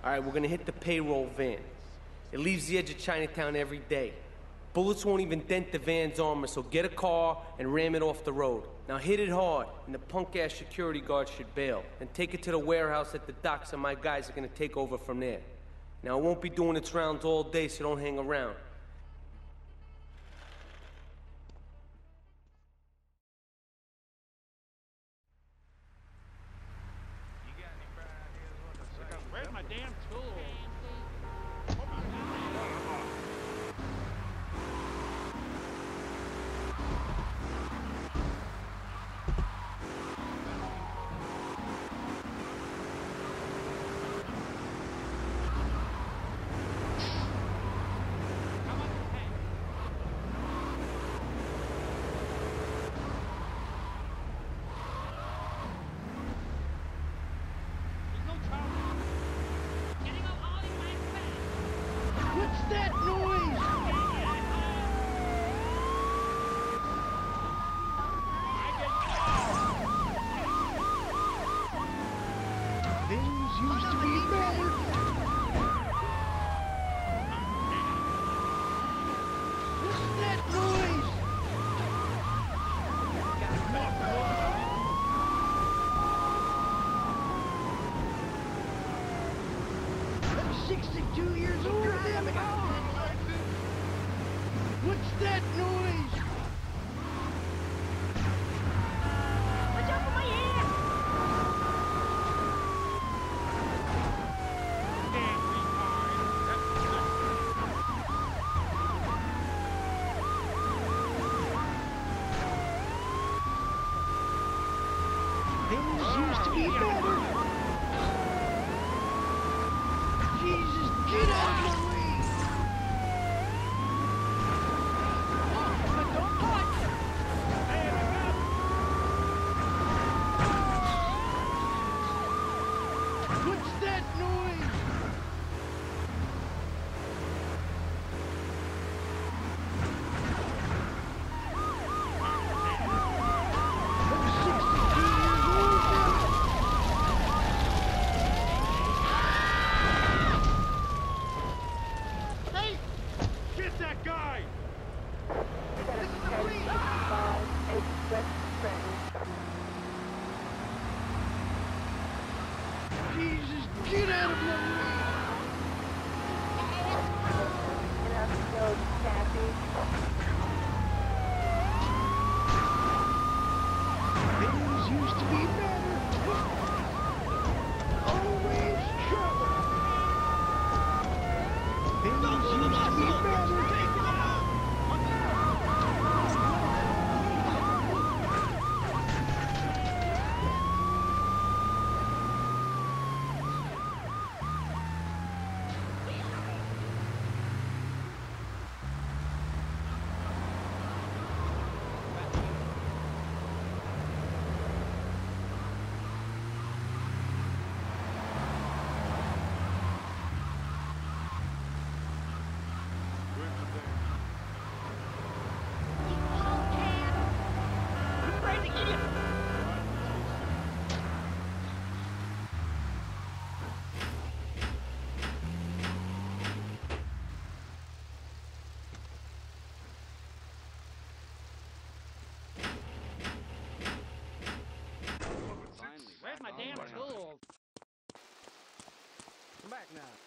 All right, we're gonna hit the payroll van. It leaves the edge of Chinatown every day. Bullets won't even dent the van's armor, so get a car and ram it off the road. Now hit it hard, and the punk-ass security guard should bail. And take it to the warehouse at the docks, and my guys are gonna take over from there. Now, it won't be doing its rounds all day, so don't hang around. Where's my damn tool? That noise! Things used to be better. What's that noise? 62 years old, damn it! What's that noise? Watch out for my hand! Damn Things used to be better. Jesus, get out of my way! What's that noise? I'm 62 years old now. Hey! Get that guy! This is the police! Jesus, get out of my way! Things used to be better. Always trouble. Things used to be better. Where's my damn tool? Come back now.